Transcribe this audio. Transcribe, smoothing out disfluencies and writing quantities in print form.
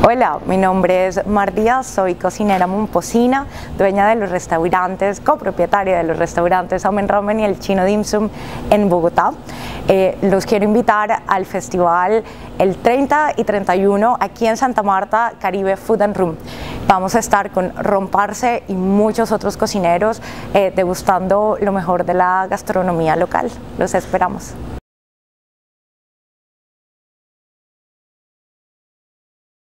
Hola, mi nombre es Mar Díaz, soy cocinera momposina, dueña de los restaurantes, copropietaria de los restaurantes Omen Ramen y el Chino Dim Sum en Bogotá. Los quiero invitar al festival el 30 y 31 aquí en Santa Marta, Caribe Food and Room. Vamos a estar con Ron Parce y muchos otros cocineros degustando lo mejor de la gastronomía local. Los esperamos.